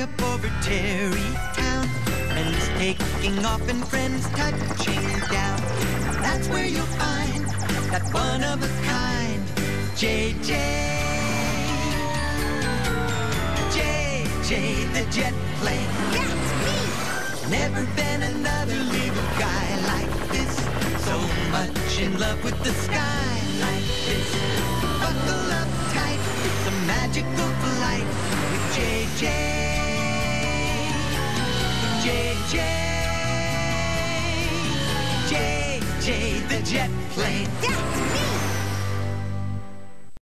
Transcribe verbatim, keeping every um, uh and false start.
high up over Terrytown, and is taking off and friends touching down. That's where you'll find that one of a kind J J. J J, the jet plane. That's me! Never been another little guy like this, so much in love with the sky like this. Buckle up tight, it's a magical flight with J J. J J. J J, the jet plane. That's me!